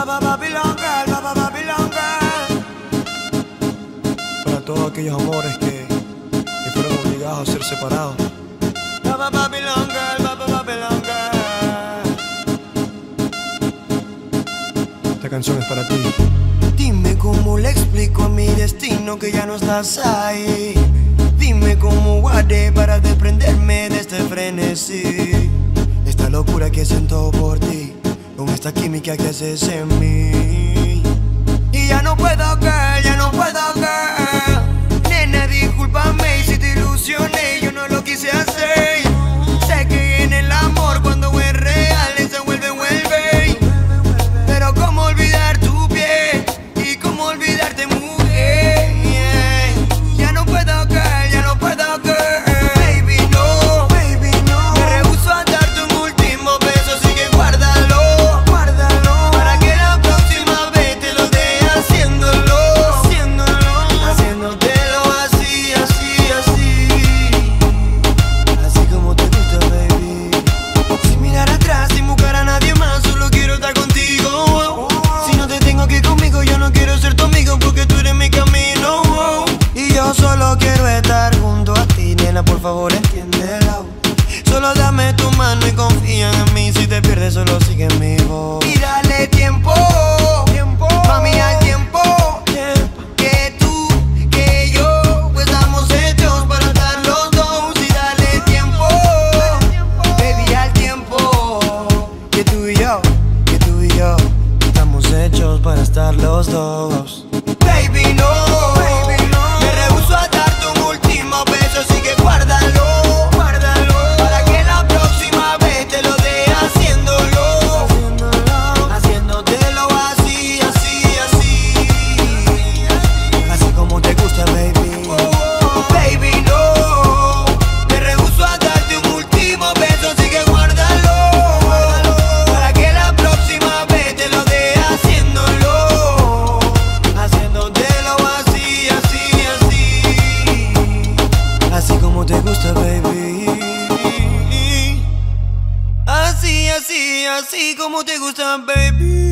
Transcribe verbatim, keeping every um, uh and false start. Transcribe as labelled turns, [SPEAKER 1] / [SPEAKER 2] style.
[SPEAKER 1] Baba Babylon Girl, Baba Babylon Girl. Para todos aquellos amores que, que fueron obligados a ser separados. Baba Babylon Girl, Baba Babylon Girl. Esta canción es para ti. Dime cómo le explico a mi destino que ya no estás ahí. Dime cómo haré para desprenderme de este frenesí. Esta locura que siento por ti, con esta química que haces en mí. Y ya no puedo, girl, ya no puedo, girl. Nena, discúlpame si te ilusioné, yo no lo quise hacer. Sé que en el amor cuando es real se vuelve, vuelve. Pero cómo olvidar tu piel y cómo olvidarte, mujer. Ya no puedo, girl, ya no puedo, girl. Baby, no, baby, no. Me rehúso a darte un último beso, así que guárdalo, guárdalo. Para que la próxima vez te lo dé haciéndolo, haciéndolo, haciéndotelo así, así, así. Así como te gusta, baby. Sin mirar atrás, sin buscar a nadie más, solo quiero estar contigo. Si no te tengo aquí conmigo, yo no quiero ser tu amigo porque tú eres mi camino. Y yo solo quiero estar junto a ti, nena, por favor entiéndelo. Solo dame tu mano y confía en mí. Si te pierdes, solo sigue mi voz. Y dale tiempo, tiempo, mami, al tiempo, tiempo. Que tú, que yo, pues estamos hechos para estar los dos. Y dale tiempo, baby, al tiempo. Que tú y yo, que tú y yo, estamos hechos para estar los dos. Baby, no, baby, no. Me rehúso a darte un último beso, así que guárdalo, guárdalo. Para que la próxima vez te lo dé haciéndolo, haciéndolo, haciéndotelo así, así, así. Así como te gusta, baby. Baby, no. Me rehúso a darte un último beso, así que guárdalo, guárdalo. Para que la próxima vez te lo dé haciéndolo, haciéndotelo así, así, así. Así como te gusta, baby. Así, así, así como te gusta, baby.